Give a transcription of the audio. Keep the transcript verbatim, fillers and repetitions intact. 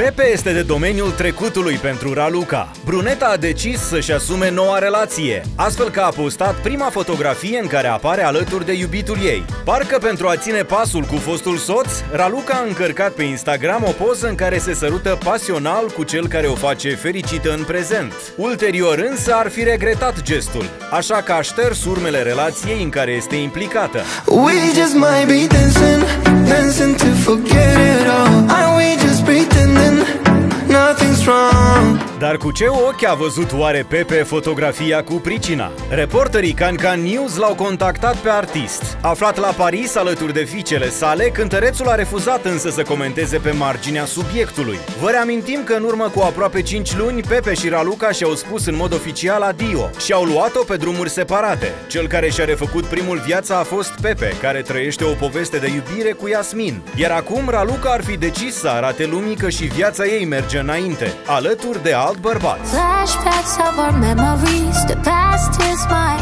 Pepe este de domeniul trecutului pentru Raluca. Bruneta a decis să-și asume noua relație, astfel că a postat prima fotografie în care apare alături de iubitul ei. Parcă pentru a ține pasul cu fostul soț, Raluca a încărcat pe Instagram o poză în care se sărută pasional cu cel care o face fericită în prezent. Ulterior însă ar fi regretat gestul, așa că a șters urmele relației în care este implicată. We just might be dancing, dancing to forget it all. Are we just pretending nothing's wrong? Dar cu ce ochi a văzut oare Pepe fotografia cu pricina? Reporterii Can Can News l-au contactat pe artist. Aflat la Paris alături de fiicele sale, cântărețul a refuzat însă să comenteze pe marginea subiectului. Vă reamintim că în urmă cu aproape cinci luni, Pepe și Raluca și-au spus în mod oficial adio și au luat-o pe drumuri separate. Cel care și-a refăcut primul viața a fost Pepe, care trăiește o poveste de iubire cu Yasmin. Iar acum Raluca ar fi decis să arate lumii că și viața ei merge înainte, alături de alt bărbat. Flashbacks of our memories, the past is my